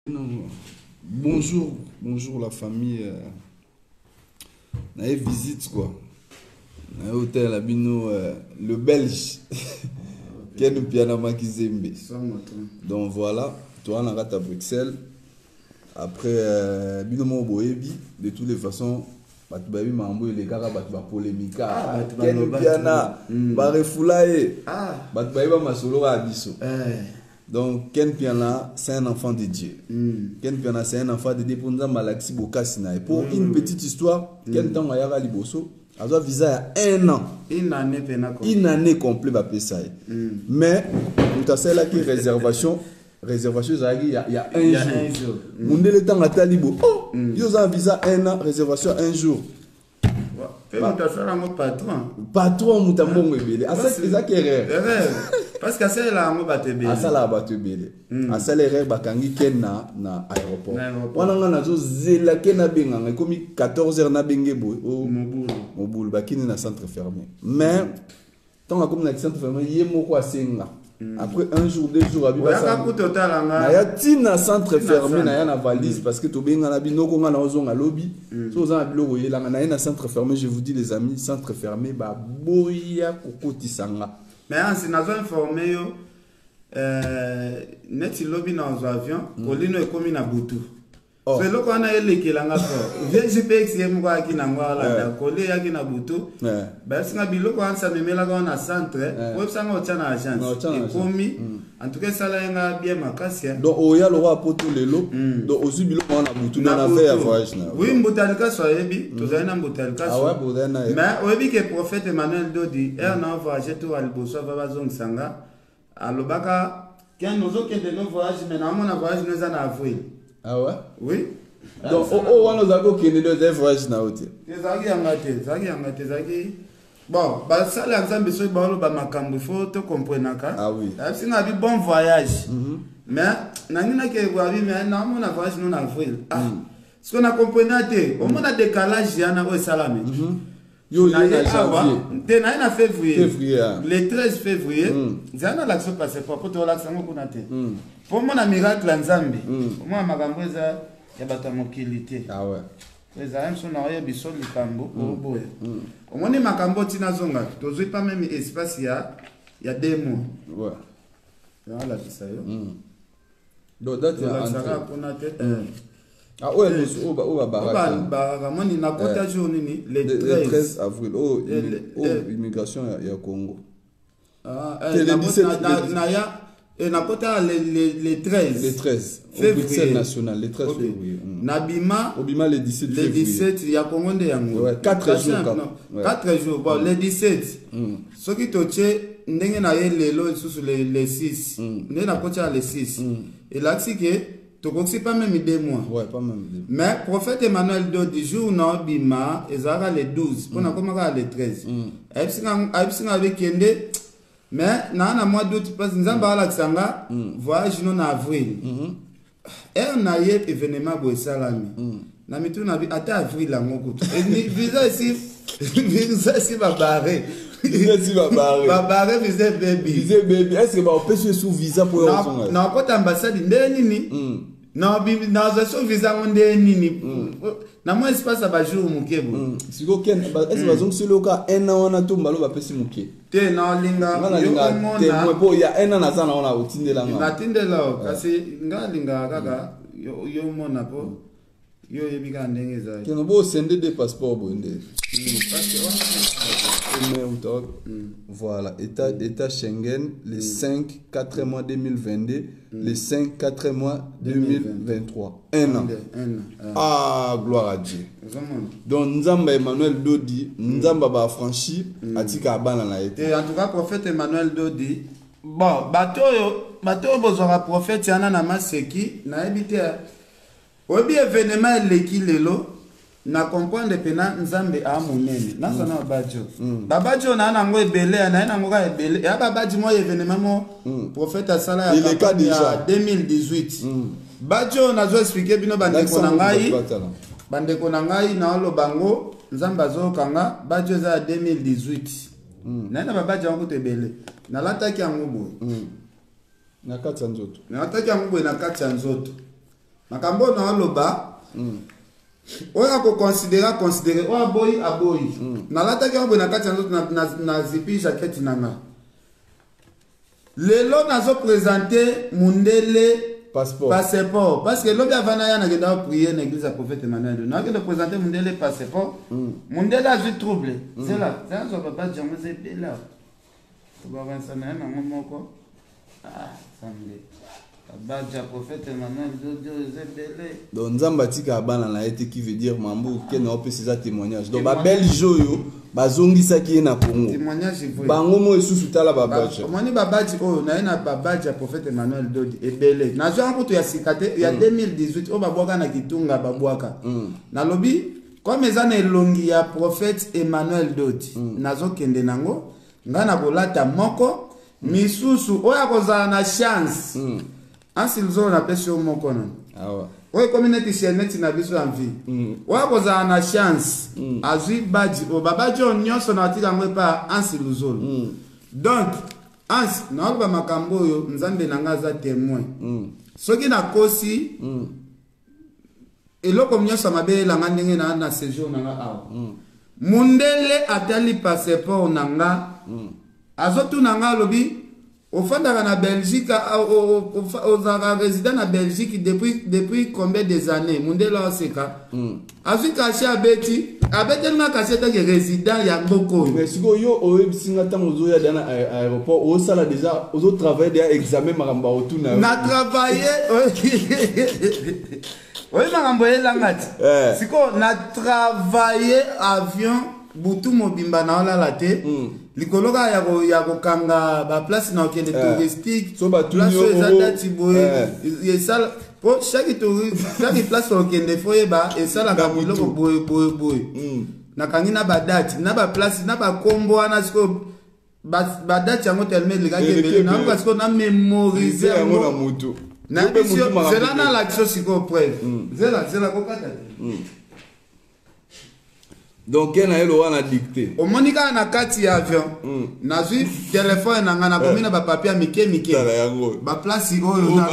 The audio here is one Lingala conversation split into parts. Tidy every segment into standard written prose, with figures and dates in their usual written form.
Non. Bonjour, bonjour la famille. On a visite quoi. On a hôtel à Bino, le Belge. Qui est le piano Makizembe. Donc voilà, toi on a à Bruxelles. Après, Bino Moboebi, de toutes les façons, Batbabi Mambo les gars batba polémique. Quel le piano, Barefoulaye. Batbabi Masolo à Bisso. Donc, Ken Piana, c'est un enfant de Dieu. Ken Piana, c'est un enfant de Dieu pour nous Malaxi Bokasina. Pour une petite histoire, Ken Tangayara Liboso, a un visa à 1 an. Une année complète, va payer ça. Mais, nous avons là qui réservation, il y a un jour. Nous avons le temps à Talibo. Oh, ils ont un visa 1 an, réservation 1 jour. Patron, Moutambo Ebele. Ah, c'est ça qui est erreur. Parce que c'est là, on va te béler. Ah, ça là, on va te béler. Ah, ça l'erreur, Bakangi Ken na aéroport. On a un zéla Ken na benga, comme 14h na bengebo. Au boule, Bakini na centre fermé. Mais, tant que comme na centre fermé, il y a quoi senga. Après 1 jour, 2 jours, il y a un centre fermé, il y a une valise parce que tu as un lobby. Si vous avez un centre fermé, je vous dis les amis, centre fermé, boya kokoti sanga. Mais si nous avons informé, net lobby dans l'avion, Colino est comme une aboutou. C'est là qu'on a élevé l'anga fort. VGPX est moi qui n'a pas la collé à qui n'a boutou. Ben si n'a bilo quand ça me met là dans un centre, web ça n'a aucun agence. Et commis, en tout cas ça là il a bien ma casse. Donc au ya le roi pour tous les lots. Donc aussi bilo on a boutou dans la faire voyage na. Oui mbotalika soyebi, tous un mbotalika. Ah ouais bodena. Mais oyebi que prophète Emmanuel Dodi, er na voyage tout aliboso va zong sanga. Alobaka quand nous autres de nos voyages mais na mon voyage nous en avril. Ah ouais? Oui. Donc, on a des voyages na hôtel. Bon, ça l'exemple sur le Bamakambu, il faut te comprendre. Ah oui. C'est un bon voyage. Mais, n'a que voyage, mais non, on a voyage non avril. Ce qu'on a compris, au moins un décalage, il y en a au Salamé. Yo, il y a février. Le 13 février, il y a un action passé pour te relaxer. Pour moi, un miracle en Zambie. Pour moi, ma gambe, il y a une mobilité. Ah ouais. Les amis sont en Bissau, le Cambo. Au moins, ma Cambo, Tina Zonga. Tu n'as pas même espace, il y a 2 mois. Ouais. Voilà, c'est ça. Donc, date est ah ouais, on va le 13 avril. Oh, immigration il y a Congo. Le 17 et n'importe les 13. Les 13. Février national, les 13 février. Nabima. Obima le 17 février. Le 17, il y a Congo de Yango. Ouais, 4 jours. 4 jours. Bon, le 17. Ce qui toche, n'engue na ye le sous les 6. N'engue na kocha les 6. Et là, c'est que tu ne pas même 2 mois. Ouais, pas même 2 mois. Mais prophète Emmanuel do du jour non bima, ils aura les 12. Pour n'a comment les 13. Aïpsing avec Kende. Mais dans le mois d'août, parce que nous avons Alexandra, voyage non avril. Et on a eu événement pour Salami. Nous avons vu à avril là, mon coup. Et visa ici, va barrer. Visa ici va barrer. Va barrer visa baby. Visa baby. Est-ce que va empêcher sous visa pour non, non, quand ambassade ndeni. Non, non, visa on ndeni. Na moi espace à jour mukebo. Si ko ken est-ce que sur le cas 1 an on a tout mbalo ba pesi muke. Te na linga yo mo il y a 1 an na sana on a utindela nga. Batindela kasi ngalinga kaka yo mona po yo yebika ndenge za. Ke no bo sender des passeports bonde. Voilà, état Schengen, les 5-4 mois 2022, les 5-4 mois 2023. 1 an. Ah, gloire à Dieu. Donc, Nzamba Emmanuel Dodi, Nzamba va franchi, Atika Abana na été. Et en tout cas, prophète Emmanuel Dodi, bon, bateau, bozora prophète, yana na maseki, na ebite. Obi événement leki lelo. Na comprendre pena nzambe a munene na sona bajo babajo na nango ebele na nango ka ebele ya babaji mo événement mo prophète asala ya 2018 bajo na zo expliquer bino bandeko na ngai na lo bango nzambe azokanga bajo za 2018 na babajo ngo tebele na lataki yango bo na kati ya nzoto na lataki yango bo na kati ya nzoto makambo na oloba oya ko considérer o aboyi na lata ki on na kati na zipi jaquette nanga lelo nazo présenter Mundele passeport parce que lobi avana ya na kenda prier na église à prophète Emmanuel na kenda présenter Mundele passeport Mundele a eu trouble c'est là ça so papa jamu c'est bela to ba vansa na ngomoko samedi Badja prophète Emmanuel donc Nzamba tika bana na été qui veut dire mambo que na opé ces témoignages donc ba bel joyo bazongisa ki na Congo témoignage bango mo esusu tala ba badja moni ba badji o na ba badja prophète Emmanuel Dodi ebele na zo nkutu ya sikate ya 2018 o babwaka na kitunga babwaka na lobi comme ezana elongi ya prophète Emmanuel Dodi nazo kende nango ngana kolata moko misusu oya kozala na chance Ansilzo na pesi o moko non. Awa. Oye community cheneti na biso en vie. Oya koza na chance. Azui badji o babaji on nyonso na tika ngwe pa Ansilzo. Donc ans na ba makambo yo nzambe na ngaza témoin. Soki na kosi eloko nyonso mabe la ngandenge na séjour na nga awa. Mundele atali passeport nanga. Azotu nanga lobi au fond de la Belgique, aux résidents de Belgique depuis combien des années? Mundele Oseka. Azu caché à Betty. À Betty, n'a caché que résident Yamboko. Mais si vous avez singatam aux autres dans l'aéroport, au sala déjà, aux autres travaillent déjà examen maramba autour. Na travaillé. Oui, maramba langati. Si qu'on a travaillé avion, butu mobimba na ola late. Likologa ya kanga ba place na okende touristique so ba place ezadati boye yesala po chaque touriste chaque place okende foye ba esala ka biloko boye na kangina ba date na ba place na ba kombo ana siko ba date yango tellement lika kebele na parce que na mémoriser yango na moto na bisio zela na l'action siko preuve zela kokata donc elle a eu le dicté au monika na kati ya avion na zui téléphone na ngana komina ba papier mike ba place oyo na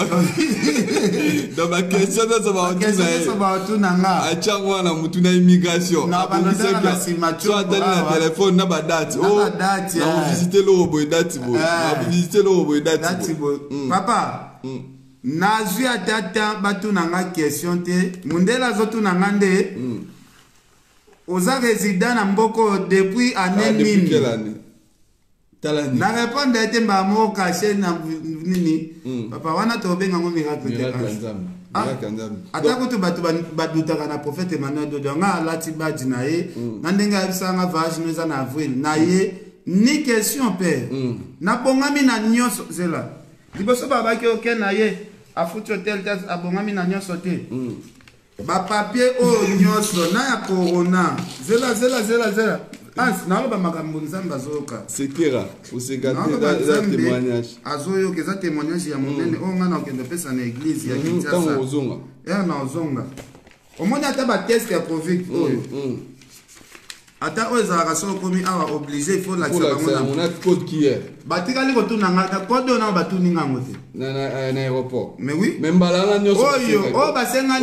dans ma question ça va tout na nga achangwa na mutu na immigration na banana na simacho soit na téléphone na ba date na visiter le robot date bo na visiter le robot date bo papa na zui atata batu na nga question te Mundela zotu na ngande oza résident na mboko depuis année nini talani na répondre ete mba mo caché na nini papa wana to benga ngo miracle ata kutu batu badutaka na prophète Emmanuel Dodonga alati badji na ye na ndenge abisanga vage noza na avril na ye ni question père na bongami na nyonso zela liboso babaki oke na ye afuti hotel tas abongami na nyonso te ba papier o nyonso na ya corona zela ans na ba makambo nzamba zoka sekera usekate da témoignage azoyo keza témoignage ya monene o ngana okende pesa na église ya Kinshasa tango ozonga na ozonga omoni ata ba test ya covid oyo ata oyo ezalaka so okomi awa obligé il faut lakisa bango na code qui est batikali kotuna nga code oyo na batuni ngango te na aéroport mais oui même balanga nyonso oyo o basenga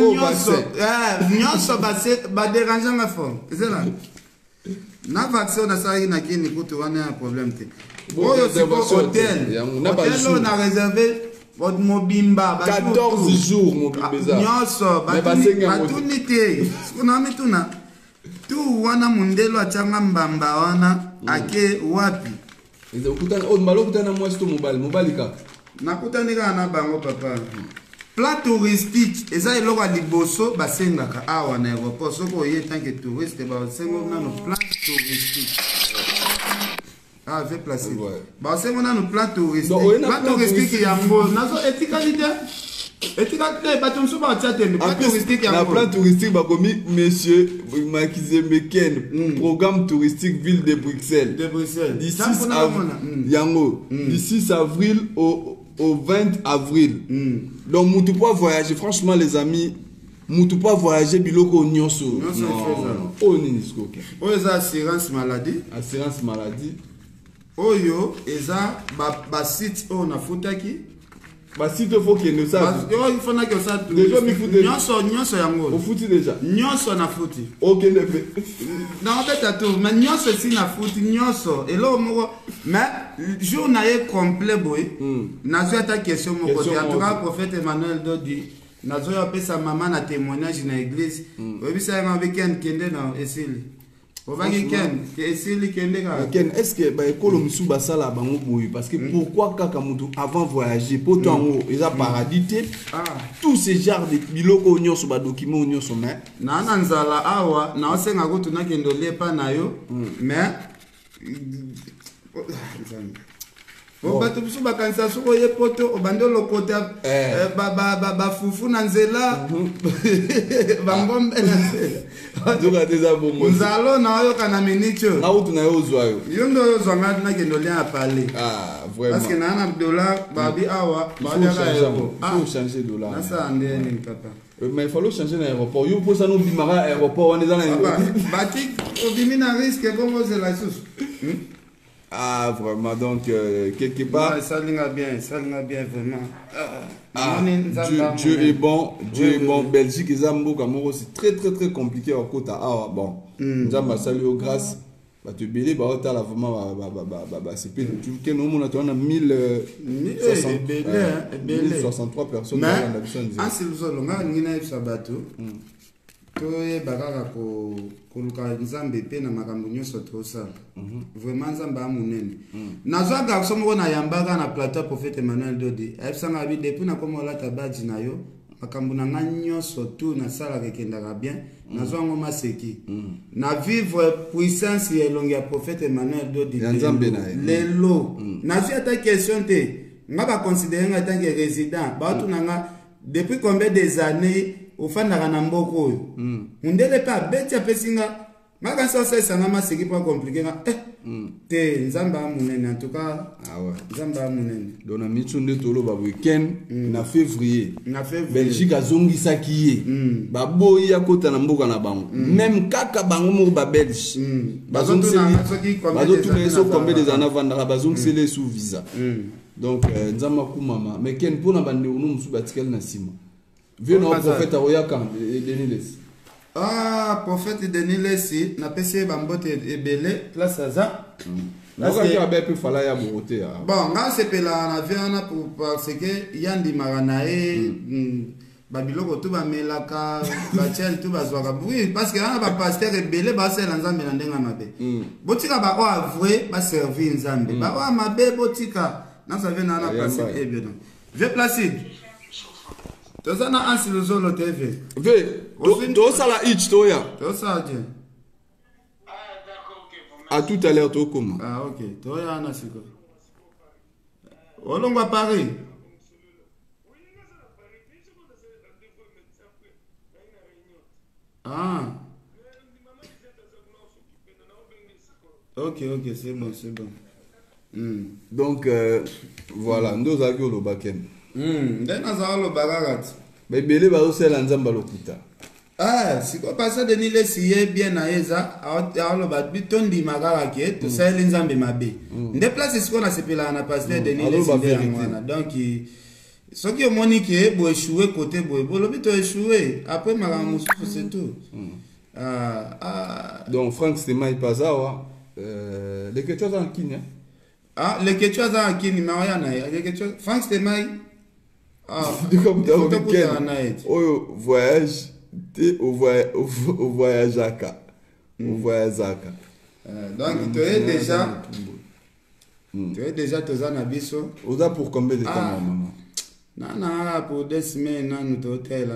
nyonso baderange nga fort ezela na vaccin na salaki na kini kutu wana ya problème te oyo siko hotel oyo na réservé votre mobimba 14 jours mobimba nyonso batuni te siko na mituna tu wana Mundelo achanga mbamba wana ake wapi ukutana on malokutana mwasi to mobali ka nakutanika na bango papa plan touristique eza eloko liboso basengaka awa na aéroport soko oye tant que touriste basengo nano plan touristique fait placer basengo nano plan touristique yango nazo etikali te batumso ba tchatende plan touristique yango na plan touristique bakomi monsieur Makizembeken programme touristique ville de Bruxelles du 6 avril yango du 6 avril au 20 avril donc mutu pas voyager franchement les amis mutu pas voyager biloko nyonso o nini skoke o eza assurance maladie oyo eza ba site o na futaki Bah, si il faut qu'il nous sache. Il faut que ça. Déjà, il faut déjà. Nyonso yango. Au footy déjà. Nyonso na footy. Ok, le fait. Non, en fait, tout. Mais nyonso si na footy, nyonso. Et là, mais jour na ye complet boy. Nazo ta question mon côté. En tout cas, prophète Emmanuel Dodi. Nazo ya pesa maman na témoignage na église. Oui, ça un week-end kende na esili. Est-ce que parce que pourquoi avant voyager pour ils a paradis tous ces genres de biloko nyo sur document nyo sur mais na nzala awa na osenga kutuna kendo lepa na yo mais bato biso bakanisa soko ye poto obande lokota bafufu na nzela bangombe na nzela nzalo na oyo kana minicho yo ndo oyo zwanga na kendo lia apale parce que na dollar babi awa faut changer dollar nasa ndeni papa mais il faut changer l'aéroport yo pour ça nous bimara aéroport on est dans l'aéroport bati obimina risque bongo zela sous Ah, vraiment, donc, quelque part... Ouais, ça l'ing'a bien vraiment. Dieu est bon, Dieu est bon. Belgique et Zambo, Camoro, c'est très, très, très compliqué au côté. Ah, bon. Nous avons salué aux grâces. Bah, tu bélis, bah, tu as vraiment, c'est plus... Tu vois, nous, on a 1063 personnes. Mais, en Sylvie, on a une sabato. Toye bakaka koluka nzambe pe na makambo nyonso tosala vraiment nzambe amunene nazwa garçon moko na yambaka na plateau prophète Emmanuel Dodi ayebisanga bi depuis na komo lata badji na yo makambo na nga nyonso tout nasala kekendaka bien nazwa ngo maseki na vivre puissance ya elongi ya prophète Emmanuel Dodi lelo nazwi ata question te nga ba considérer nga tant que résident ba tu nga depuis combien des années ofandaka na mboko oyo mundele pa beti apesinga maka sasa sanga maseki pas compliqué te nzamba munene en tout cas nzamba munene dona mitsunde tolo ba weekend na février Belgique azongisa kiye ba boyi akota na mboka na bango même kaka bango mo ba belge bazongisa combien des années avant bazongisa sous visa donc nzamba kumama mais ken pona bande unu musu batikel na sima. Viens au prophète Aoyaka et Deniles. Ah, prophète Deniles, na pese bambote ebele place aza. Parce que pu fala ya boroté. Bon, nga sepela na viana pour parce que yandi maranae babiloko tu ba melaka bachel tu bazwaka. Oui, parce que na ba pasteur ebele ba sel nzambe na ndenga mabe. Botika ba o avoué ba servir nzambe. Ba o mabe botika na ça vient na place e bien. Je placide. Tozana ansi luzolo TV. Ve, to sala itch toya. To sala je. À tout à l'heure to comment. Ah OK, toya ana siko. Olongwa Paris. Ah. OK, c'est bon. Donc voilà, nous avons le baken. Ndena za lo bagagat. Bebele ba osela nzamba lokuta. Ah, siko pasa Denile siye bien na eza, alo ba bitondi magara ke to sele nzambe mabe. Nde place siko na sepela na pasteur Denile siye ngwana. Donc soki omoni ke bo échouer côté bo lobi to échouer, après makambo mususu c'est tout. Donc Frank Stemai pazawa les questions en Kenya. Ah, les questions en Kenya mais oya na les questions Frank Stemai comme dans le week-end, au voyage, au voyage Zaka. Donc, tu es déjà tous en abisso. Oza pour combien de temps, maman? Non, pour 2 semaines, nous sommes hôtel,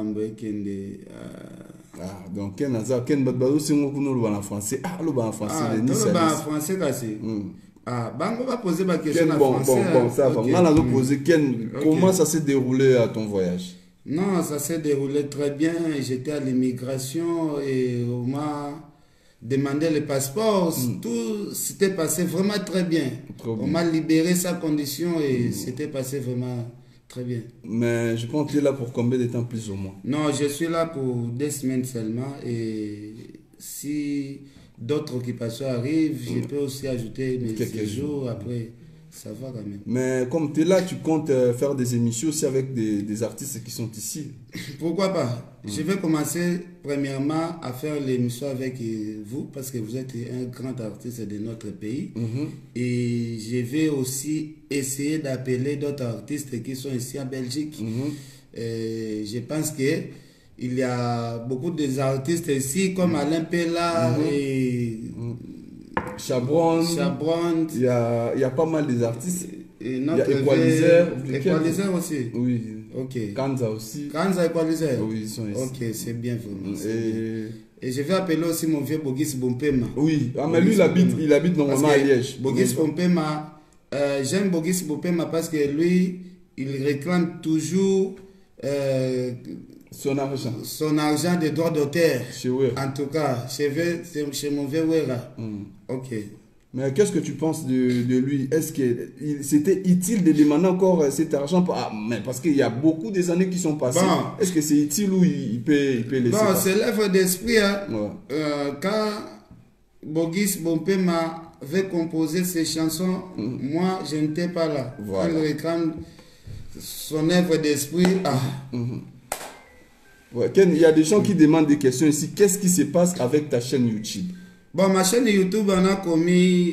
donc, Ken Badbado, c'est moi qui nous le français. Ah, le français, français, cassé. Ah, Bango va poser ma question en bon, français. Bon, ça va. On a posé Ken, comment ça s'est déroulé à ton voyage? Non, ça s'est déroulé très bien. J'étais à l'immigration et on m'a demandé le passeport. Tout s'était passé vraiment très bien. On m'a libéré sans condition et c'était passé vraiment très bien. Mais je pense que tu es là pour combien de temps plus ou moins? Non, je suis là pour 2 semaines seulement et si d'autres occupations arrivent, je peux aussi ajouter mes quelques jours après. ça va quand même. Mais comme tu es là, tu comptes faire des émissions aussi avec des artistes qui sont ici. Pourquoi pas? Je vais commencer premièrement à faire l'émission avec vous parce que vous êtes un grand artiste de notre pays. Et je vais aussi essayer d'appeler d'autres artistes qui sont ici en Belgique. Je pense que il y a beaucoup d'artistes ici comme Alain Pella et Chabron. Il y a pas mal d'artistes. Et il y a Equalizer. Equalizer aussi. Oui. Ok. Kanza aussi. Kanza Equalizer. Oui, ils sont ici. Ok, c'est bien vraiment. Et je vais appeler aussi mon vieux Bogis Bompema. Oui, mais lui il habite normalement à Liège. Bogis Bompema, j'aime Bogis Bompema parce que lui, il réclame toujours son argent de droit d'auteur. En tout cas, chez mon vieux Wera. Ok. Mais qu'est-ce que tu penses de lui? Est-ce que c'était utile de demander encore cet argent? Mais parce qu'il y a beaucoup des années qui sont passées. Bon. Est-ce que c'est utile ou il peut laisser? Bon, c'est l'œuvre d'esprit. Hein. Ouais. Quand Bogis Bompema veut composer ses chansons, moi, je n'étais pas là. Voilà. Il réclame son œuvre d'esprit. Ouais, Ken, il y a des gens qui demandent des questions ici. Qu'est-ce qui se passe avec ta chaîne YouTube? Bon, ma chaîne YouTube, on a commis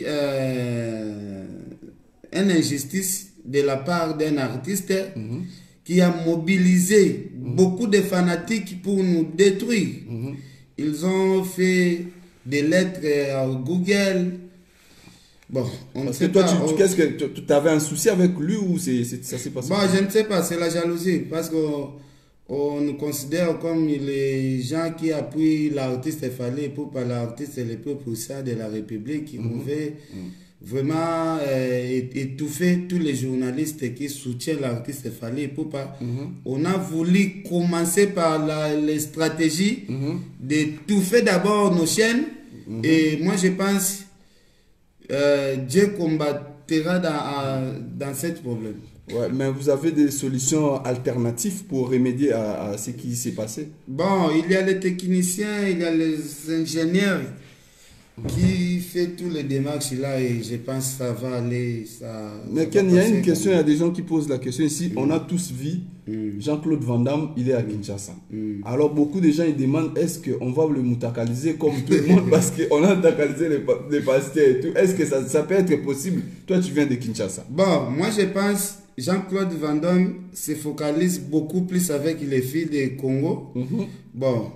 une injustice de la part d'un artiste qui a mobilisé beaucoup de fanatiques pour nous détruire. Ils ont fait des lettres à Google. Bon, on ne sait pas. Qu'est-ce que tu avais un souci avec lui ou ça s'est passé? Bon, je ne sais pas, c'est la jalousie parce que on nous considère comme les gens qui appuient l'artiste Fallé pour pas l'artiste le plus puissant de la République qui pouvait vraiment étouffer tous les journalistes qui soutiennent l'artiste Fallé pour pas. On a voulu commencer par les stratégies d'étouffer d'abord nos chaînes et moi je pense Dieu combattra dans ce problème. Ouais, mais vous avez des solutions alternatives pour remédier à ce qui s'est passé? Bon, il y a les techniciens, il y a les ingénieurs qui font tous les démarches là et je pense que ça va aller. Mais Ken, il y a une question, il y a des gens qui posent la question ici. On a tous vu Jean-Claude Van Damme, il est à Kinshasa. Alors beaucoup de gens ils demandent est-ce qu'on va le moutakaliser comme tout le monde parce qu'on a moutakalisé les pasteurs et tout. Est-ce que ça peut être possible? Toi tu viens de Kinshasa. Bon, moi je pense Jean-Claude Van Damme se focalise beaucoup plus avec les filles du Congo. Bon,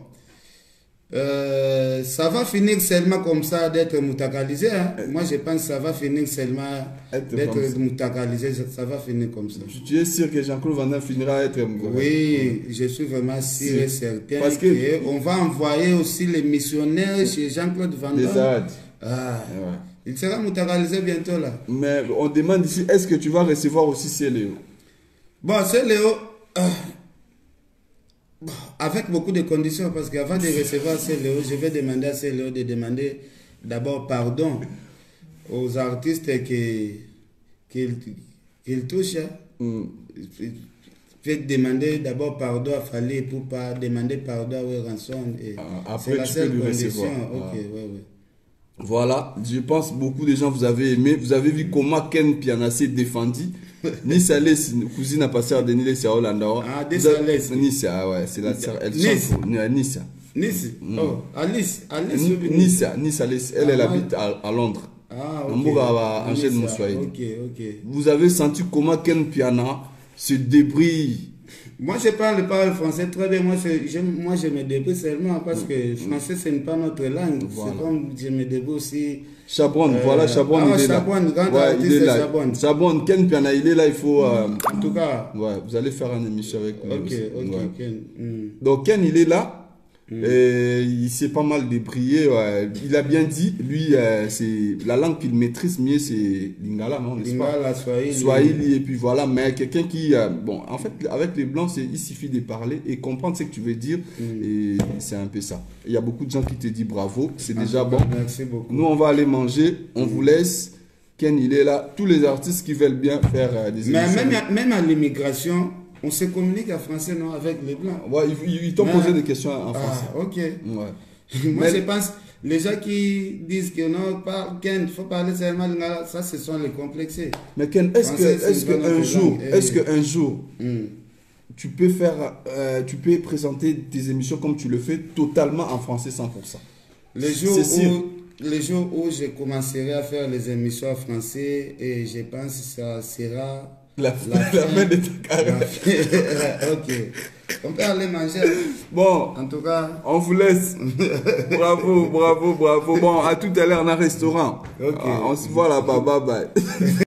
ça va finir seulement comme ça d'être moutakalisé. Hein. Moi, je pense que ça va finir seulement d'être moutakalisé. Ça va finir comme ça. Tu es sûr que Jean-Claude Van Damme finira à être moutakalisé? Oui, je suis vraiment sûr et certain. Parce qu'on va envoyer aussi les missionnaires chez Jean-Claude Van Damme. Il sera moutakalisé bientôt là. Mais on demande ici, est-ce que tu vas recevoir aussi Céléo? Bon, Céléo, avec beaucoup de conditions, parce qu'avant de recevoir Céléo, je vais demander à Céléo de demander d'abord pardon aux artistes qu'il touche. Je vais demander d'abord pardon à Fallé pour pas demander pardon à Weranson. C'est la seule condition. Voilà, je pense beaucoup de gens vous avez aimé. Vous avez vu comment Ken Pianassé défendu. Nice Alice, cousine à passer à Denis à Hollande. Nice, ouais, c'est la sœur. Nice. Nice. Oh, Alice. Nice Alice, elle habite à Londres. Ok. Angèle Moussoaïd. Ok. Vous avez senti comment Ken Piana se débrouille? Moi, je parle français très bien. Moi, je me débrouille seulement parce que français, ce n'est pas notre langue. Voilà. C'est comme je me débrouille aussi. Chabron, voilà, Chabron, il est là. Il est là. Chabron, Ken Piana, il est là, il faut... En tout cas... Ouais, vous allez faire une émission avec lui. Ok. Donc, Ken, il est là. Et il s'est pas mal débrouillé. Il a bien dit, lui, c'est la langue qu'il maîtrise mieux, c'est Lingala, non? Lingala, Swahili. Et puis voilà, mais quelqu'un qui, bon, en fait, avec les blancs, il suffit de parler et comprendre ce que tu veux dire. Et c'est un peu ça. Il y a beaucoup de gens qui te disent bravo, c'est déjà bon. Merci beaucoup. Nous, on va aller manger, on vous laisse. Ken, il est là. Tous les artistes qui veulent bien faire des émissions. Mais même à l'immigration, on se communique en français, non, avec les blancs. Ouais, ils t'ont posé des questions en français. Ok. Ouais. Moi, je pense, Les gens qui disent que non, Ken, il faut parler seulement lingala, ça ce sont les complexés. Mais Ken, est-ce qu'un jour, tu peux présenter tes émissions comme tu le fais totalement en français 100%? Les jours où je commencerai à faire les émissions en français, et je pense que ça sera la fin de ta carrière. Ok. On peut aller manger. Bon, en tout cas, on vous laisse. Bravo. Bon, à tout à l'heure dans un restaurant. Ok. On se voit là-bas. Bye bye.